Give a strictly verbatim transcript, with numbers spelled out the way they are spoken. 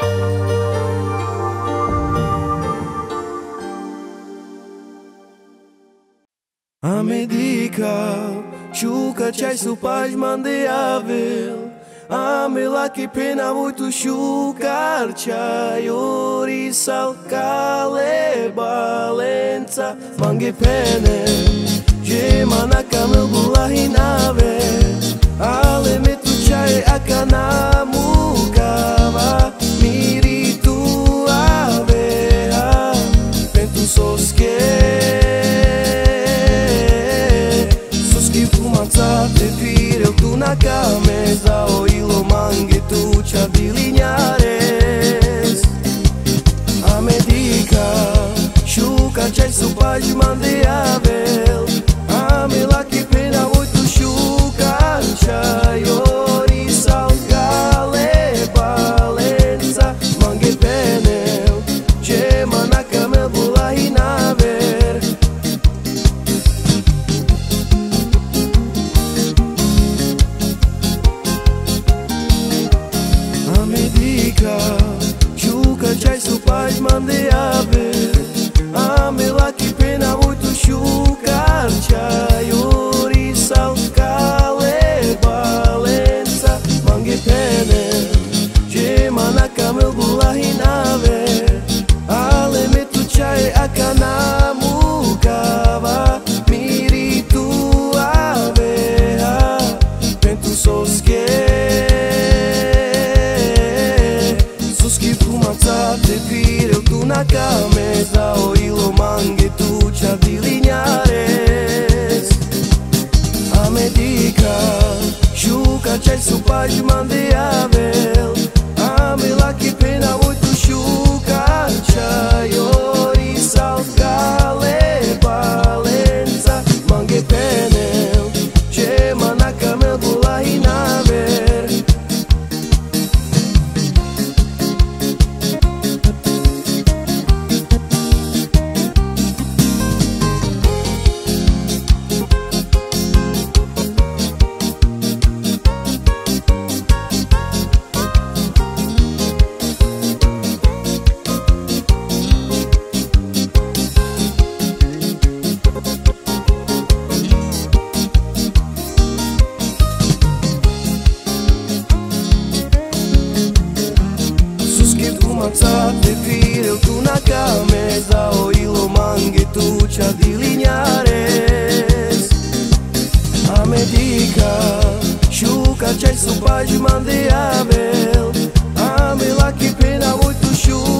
America, chuca chai supaz mandeável. Ame lá que pena muito chucar chai ori sal cale balenza mangue pene gema na cama gulahinave ale metu chai akana mukava miritu avea pentu soske te pire tu na camesa o ilo mangue tu chabilinhares a medica chuca chai supaz mandeável a mela que pena muito chuca chai ori sal gale balenza mangue penel gema na cama bulahinave chuca chai supaz mandeável ame lá que pena muito chucar chai ori sal cale balenza mangue pene gema na cama gulahinave ale metu chai akana mukava miritu avea pentu soske te pire tu na camesa o ilo mangue tu chabilinhares a medica chuca chai supaz mandeável a mela que pena muito chuca chai ori sal cale balenza mangue penel gema na cama gulahinave te pire tu na camesa o ilo mangue tu chabilinhares a medica chuca chai supaz mandeável a mela que pena muito chuca